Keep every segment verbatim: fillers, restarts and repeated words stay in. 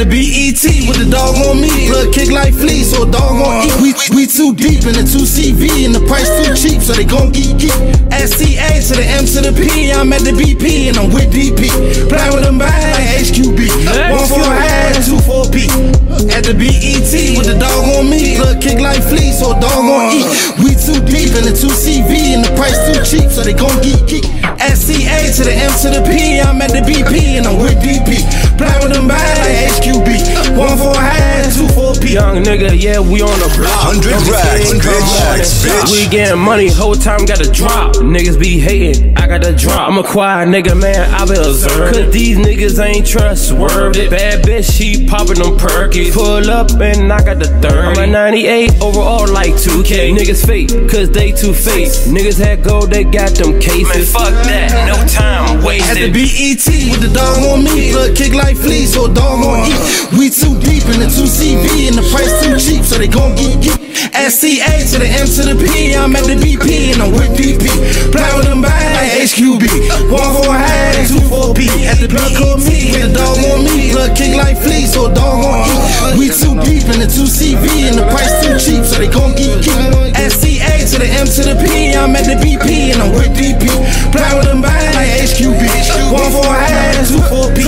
the B E T with the dog on me. Blood kick like fleas, so a dog on eat. We, we too deep in the two C V and the price too cheap, so they gon' geek geek. S C A to the M to the P, I'm at the B P and I'm with D P. Play with them bags like H Q B. One for a half, two for a P. At the B E T with the dog on me. Blood kick like fleas, so a dog on eat. We too deep in the two C V and the price too cheap, so they gon' geek geek. S C A to the M to the P, I'm at the B P and I'm with D P. Play with them bags like H Q B. One for a half, two for a P. Young nigga, yeah, we on the block. Hundred racks, bitch, bitch. We getting money, whole time got a drop. Niggas be hating, I got the drop. I'm a quiet nigga, man, I be observed. Cause these niggas ain't trustworthy. Bad bitch, she poppin' them perkies. Pull up and I got the thirty. I'm a ninety-eight, overall like two K. Niggas fake, cause they too fake. Niggas had gold, they got them cases. Man, fuck that, no time wasted. At the B E T with the dog on me. Blood kick like fleas, so a dog on eat. We too deep in the two C V and the price too cheap, so they gon' geek geek. S C A to the M to the P, I'm at the B P and I'm with D P. Play with them bags like H Q B. One for a half, two for a P. At the blood call me, with the dog on me. Blood kick like fleas, so a dog on eat. We too deep in the two C V and the price too cheap, so they gon' geek geek. S C A to the M to the P, I'm at the B P and I'm with D P. Play with them bags like H Q B. One for a half, two for a P.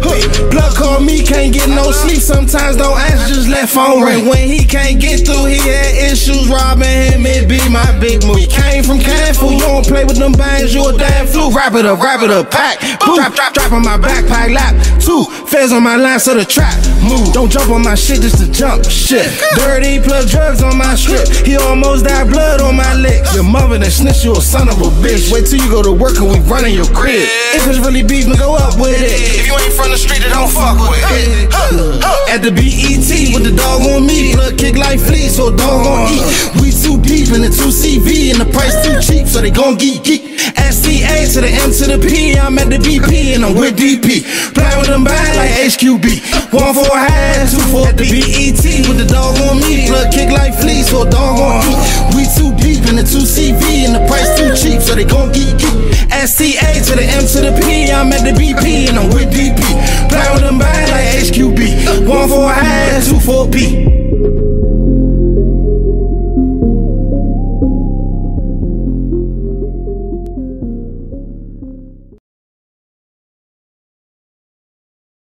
Blood call me, can't get no sleep. Sometimes don't answer, just let phone ring. When he can't get through, he had issues robbing him. It be my big move. He came from Canfu, you don't play with them bangs, you a damn flu. Wrap it up, wrap it up, pack. Boom. Drop, drop, drop on my backpack lap. Two feds on my line, so the trap move. Don't jump on my shit, just to jump shit. Dirty plus drugs on my strip. He almost died, blood on my legs. Your mother that snitch, you a son of a bitch. Wait till you go to work and we running your crib. If it's really beef, then go up with it. If you ain't from the street, then don't fuck with it. At the B E T with the dog on me. Blood kick like fleas, so a dog on eat. We too deep in the two C V and the price too cheap, so they gon' geek geek. S C A to the M to the P, I'm at the B P and I'm with D P. Play with them bags like H Q B. One for a half, two for a P. At the B E T with the dog on me. Blood kick like fleas, so a dog on eat. We too deep in the two C V and the price too cheap, so they gon' geek geek. S C A to the M to the P, I'm at the B P and I'm with D P. Play with them bags like H Q B. One for a half, two for a P.